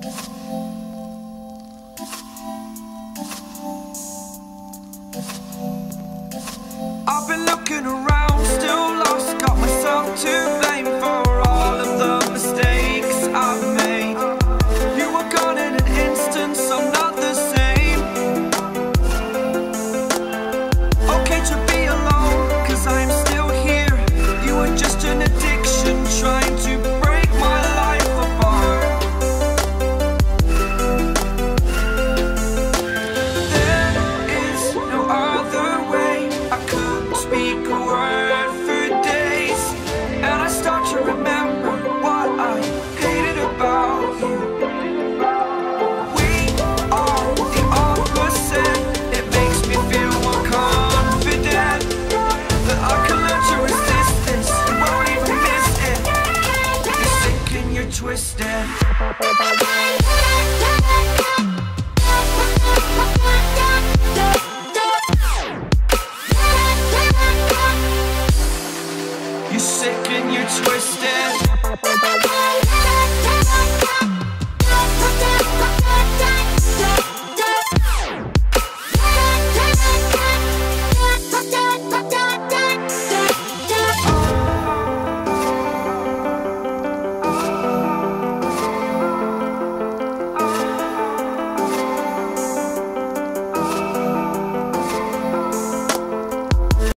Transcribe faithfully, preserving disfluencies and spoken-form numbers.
I've been looking around, still lost, got myself to blame for all of the mistakes I've made. You were gone in an instant, so not the same. Okay to be alone, cause I'm still here. You were just an addiction, trying to break my life apart. There is no other way. I couldn't speak a word for days, and I start to remember what I hated about you. We are the opposite. It makes me feel more confident that I can learn to resist this. You won't even miss it. You're sick and you're twisted.